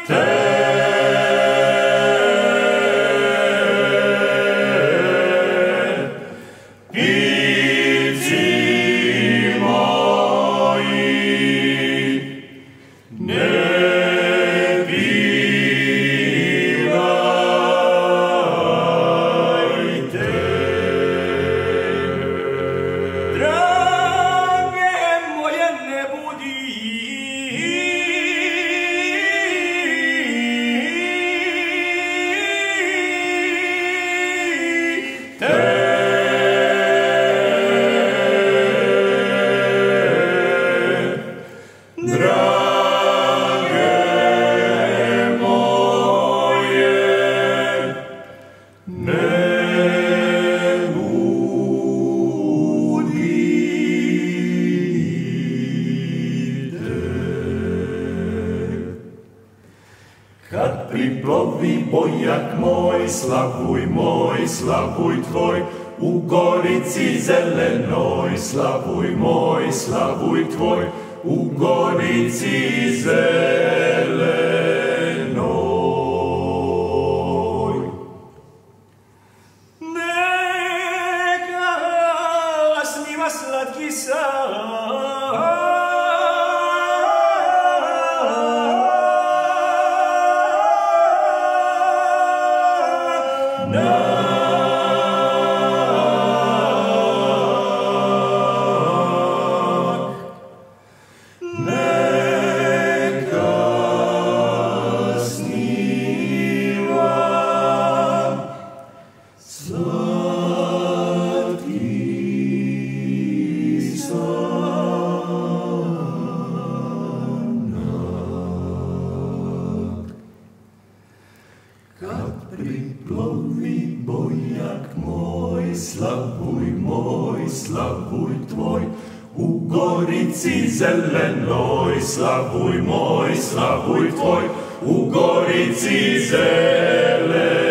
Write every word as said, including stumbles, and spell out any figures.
Kad priplovi bojak moj, slavuj moj, slavuj tvoj, u gorici zelenoj, slavuj moj, slavuj tvoj, u gorici zelenoj. Neka snima slatki san, kad priplovi bojak moj, slavuj moj, slavuj tvoj, u gorici zelenoj, slavuj moj, slavuj tvoj, u gorici zelenoj.